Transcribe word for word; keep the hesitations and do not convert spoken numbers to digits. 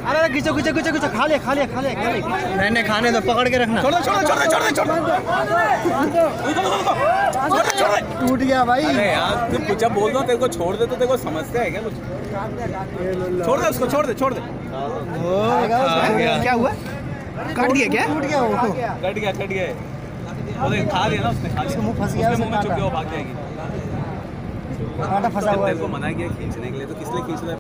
अरे खींचो खींचो खींचो खींचो, खा ले खा ले खा ले खा ले। नहीं नहीं खाने दो, पकड़ के रखना। छोड़ छोड़ छोड़ छोड़ छोड़ टूट गया भाई। अरे यार तू कुछ बोल दो, तेरे को छोड़ दे तो तेरे को समझते है क्या कुछ? छोड़ दे उसको, छोड़ दे छोड़ दे। क्या हुआ? काट दिया क्या? टूट गया वो। कट गया कट गया। वो देख खा लिया ना उसने, खा लिया। मुंह फंस गया, उसके मुंह में चुप गया, वो भाग जाएगी। कांटा फंसा हुआ है। तेरे को मना किया खींचने के लिए, तो किस लिए खींच रहा है?